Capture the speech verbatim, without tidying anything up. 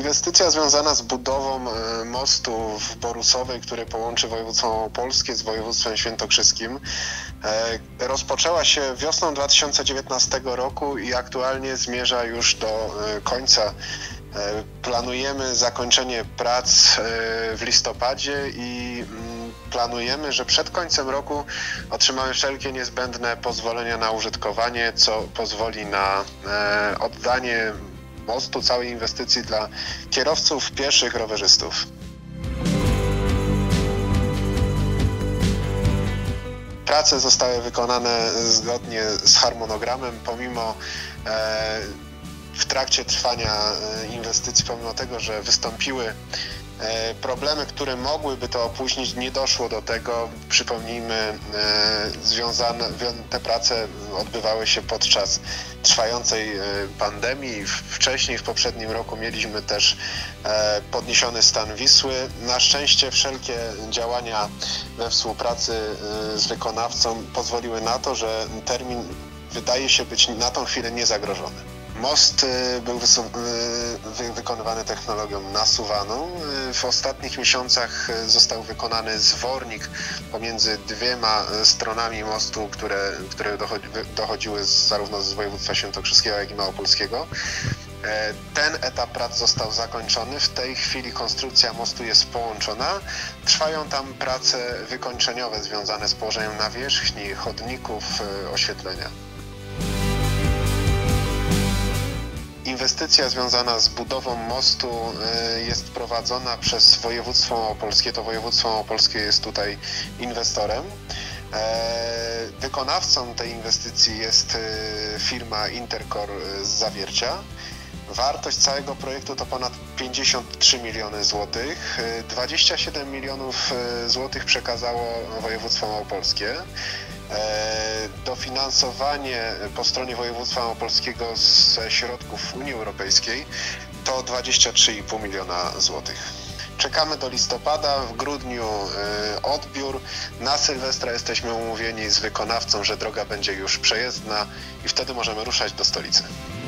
Inwestycja związana z budową mostu w Borusowej, który połączy województwo małopolskie z województwem świętokrzyskim, rozpoczęła się wiosną dwa tysiące dziewiętnastego roku i aktualnie zmierza już do końca. Planujemy zakończenie prac w listopadzie i planujemy, że przed końcem roku otrzymamy wszelkie niezbędne pozwolenia na użytkowanie, co pozwoli na oddanie mostu, całej inwestycji dla kierowców, pieszych, rowerzystów. Prace zostały wykonane zgodnie z harmonogramem, pomimo e, w trakcie trwania inwestycji, pomimo tego, że wystąpiły problemy, które mogłyby to opóźnić, nie doszło do tego. Przypomnijmy, związane, te prace odbywały się podczas trwającej pandemii. Wcześniej, w poprzednim roku mieliśmy też podniesiony stan Wisły. Na szczęście wszelkie działania we współpracy z wykonawcą pozwoliły na to, że termin wydaje się być na tą chwilę niezagrożony. Most był wykonywany technologią nasuwaną. W ostatnich miesiącach został wykonany zwornik pomiędzy dwiema stronami mostu, które, które dochodziły zarówno z województwa świętokrzyskiego, jak i małopolskiego. Ten etap prac został zakończony. W tej chwili konstrukcja mostu jest połączona. Trwają tam prace wykończeniowe związane z położeniem nawierzchni, chodników, oświetlenia. Inwestycja związana z budową mostu jest prowadzona przez województwo małopolskie. To województwo małopolskie jest tutaj inwestorem. Wykonawcą tej inwestycji jest firma Intercore z Zawiercia. Wartość całego projektu to ponad pięćdziesiąt trzy miliony złotych. dwadzieścia siedem milionów złotych przekazało województwo małopolskie. Dofinansowanie po stronie województwa małopolskiego ze środków Unii Europejskiej to dwadzieścia trzy i pół miliona złotych. Czekamy do listopada, w grudniu odbiór. Na Sylwestra jesteśmy umówieni z wykonawcą, że droga będzie już przejezdna i wtedy możemy ruszać do stolicy.